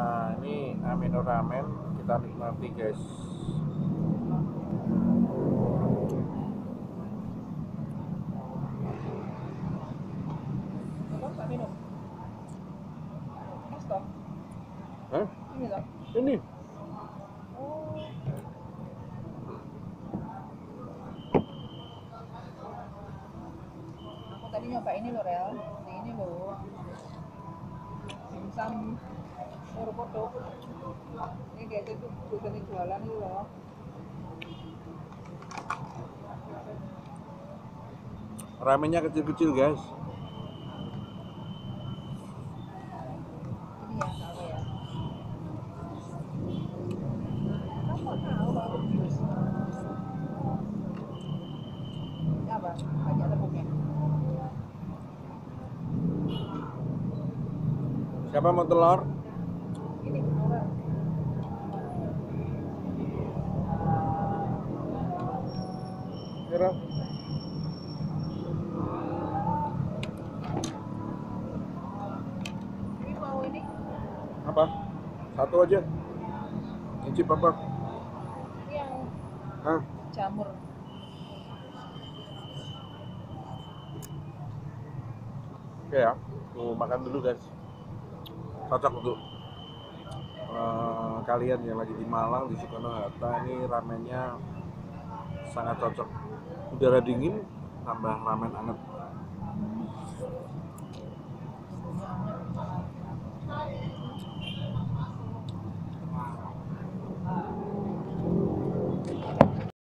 Nah, ini Amino Ramen kita nikmati, guys. Bapak tak minum? Mas toh? Hah? Ini toh? Ini. Oh. Aku tadi nyoba ini loh, Rel. Yang ini loh. Dimsum Purwokerto. Ini dia tuh bukan jualan itu loh. Ramennya kecil-kecil, guys. Ini ya, apa ya? Kamu kok tahu kalau jus? Ini apa? Banyak tepungnya. Siapa mau telur? Ini apa? Kira. Ini mau ini? Apa? Satu aja. Incip apa? Ini yang Hah? jamur. Oke ya. Tuh makan dulu, guys. Cocok untuk kalian yang lagi di Malang, di Soekarno-Hatta. Ini ramennya sangat cocok. Udara dingin tambah ramen anget.